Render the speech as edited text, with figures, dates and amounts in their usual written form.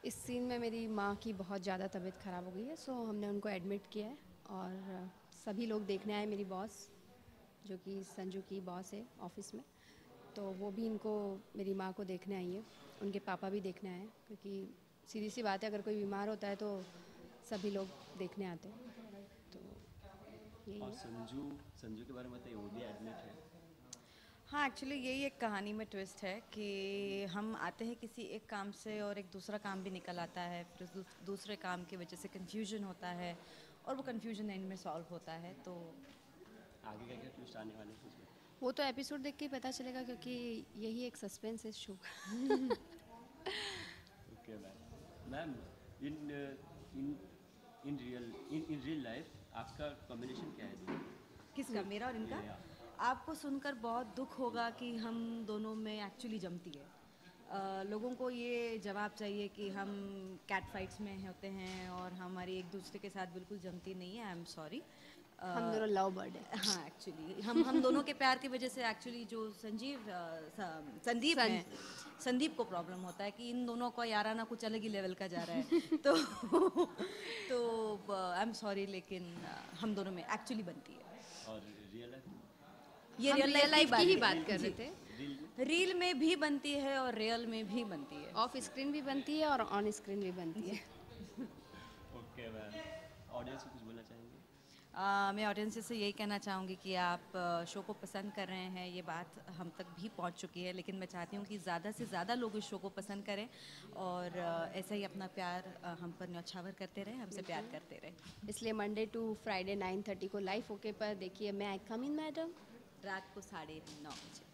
इस सीन में मेरी माँ की बहुत ज़्यादा तबीयत ख़राब हो गई है, सो हमने उनको एडमिट किया है और सभी लोग देखने आए। मेरी बॉस जो कि संजू की बॉस है ऑफिस में, तो वो भी इनको मेरी माँ को देखने आई है। उनके पापा भी देखने आए हैं, क्योंकि सीधी सी बात है, अगर कोई बीमार होता है तो सभी लोग देखने आते हैं। तो यही और है। संजू संजू के बारे में बताइए, वो भी एडमिट है। हाँ, एक्चुअली यही एक कहानी में ट्विस्ट है कि हम आते हैं किसी एक काम से और एक दूसरा काम भी निकल आता है, फिर उस दूसरे काम की वजह से कंफ्यूजन होता है और वो कंफ्यूजन एंड में सॉल्व होता है। तो आगे क्या क्या ट्विस्ट आने वाले हैं कुछ बताइए। वो तो एपिसोड देख के ही पता चलेगा, क्योंकि यही एक सस्पेंस है इस शो का। Okay ma'am. Ma'am, in in in real life आपका कॉम्बिनेशन क्या है दोनों? किसका, मेरा और इनका? या आपको सुनकर बहुत दुख होगा कि हम दोनों में एक्चुअली जमती है। लोगों को ये जवाब चाहिए कि हम कैट फाइट्स में होते हैं और हमारी एक दूसरे के साथ बिल्कुल जमती नहीं है। I am sorry. हम दोनों लव बर्ड है। हाँ, एक्चुअली हम दोनों के प्यार की वजह से एक्चुअली जो संदीप सन हैं, संदीप को प्रॉब्लम होता है कि इन दोनों का याराना कुछ अलग ही लेवल का जा रहा है। तो आई एम सॉरी, लेकिन हम दोनों में एक्चुअली बनती है। और रियल लाइफ में? ये हम रियल रियल लाइफ की ही बात कर जी, रहे थे। रील में? रील में भी बनती है और रियल में भी बनती है। ऑफ स्क्रीन भी बनती है और ऑन स्क्रीन भी बनती है। Okay ma'am. ऑडियंस को कुछ बोलना चाहेंगे? मैं ऑडियंस से यही कहना चाहूँगी कि आप शो को पसंद कर रहे हैं, ये बात हम तक भी पहुँच चुकी है, लेकिन मैं चाहती हूँ कि ज़्यादा से ज़्यादा लोग इस शो को पसंद करें और ऐसा ही अपना प्यार हम पर न्यौछावर करते रहें, हमसे प्यार करते रहें। इसलिए मंडे टू फ्राइडे 9:30 को लाइव ओके पर देखिए मैं आई कम इन मैडम। रात को 9:30 बजे।